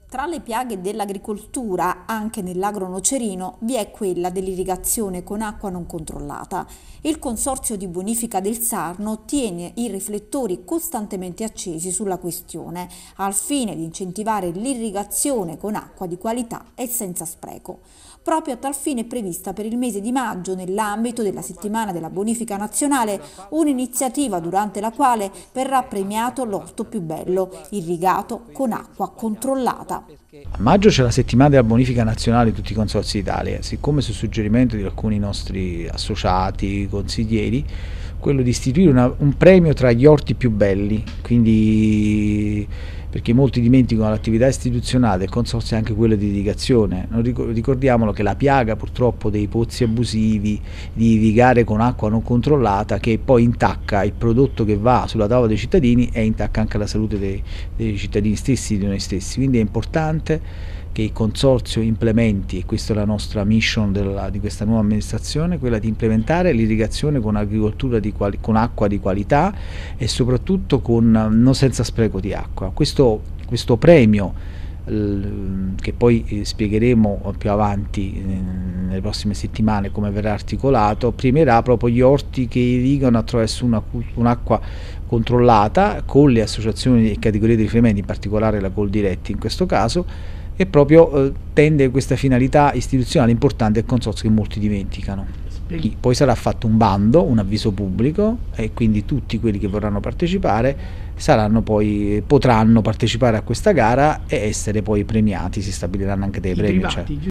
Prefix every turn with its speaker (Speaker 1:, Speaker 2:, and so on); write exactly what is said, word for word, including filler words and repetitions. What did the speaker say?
Speaker 1: Tra le piaghe dell'agricoltura, anche nell'agro-nocerino, vi è quella dell'irrigazione con acqua non controllata. Il Consorzio di Bonifica del Sarno tiene i riflettori costantemente accesi sulla questione, al fine di incentivare l'irrigazione con acqua di qualità e senza spreco. Proprio a tal fine è prevista per il mese di maggio, nell'ambito della settimana della bonifica nazionale, un'iniziativa durante la quale verrà premiato l'orto più bello, irrigato con acqua controllata.
Speaker 2: A maggio c'è la settimana della bonifica nazionale di tutti i consorzi d'Italia, siccome su suggerimento di alcuni nostri associati, consiglieri, quello di istituire una, un premio tra gli orti più belli, quindi perché molti dimenticano l'attività istituzionale del consorzio è anche quella di irrigazione. Non ricordiamolo che la piaga purtroppo dei pozzi abusivi, di irrigare con acqua non controllata, che poi intacca il prodotto che va sulla tavola dei cittadini e intacca anche la salute dei, dei cittadini stessi, di noi stessi. Quindi è importante che il consorzio implementi, e questa è la nostra mission della, di questa nuova amministrazione, quella di implementare l'irrigazione con agricoltura di quali, con acqua di qualità e soprattutto con, non senza spreco di acqua. Questo, questo premio, eh, che poi eh, spiegheremo più avanti eh, nelle prossime settimane come verrà articolato, premierà proprio gli orti che irrigano attraverso un'acqua controllata con le associazioni e categorie di riferimento, in particolare la Coldiretti in questo caso, e proprio eh, tende questa finalità istituzionale importante del consorzio che molti dimenticano. Poi sarà fatto un bando, un avviso pubblico, e quindi tutti quelli che vorranno partecipare saranno poi, potranno partecipare a questa gara e essere poi premiati, si stabiliranno anche dei premi. Cioè.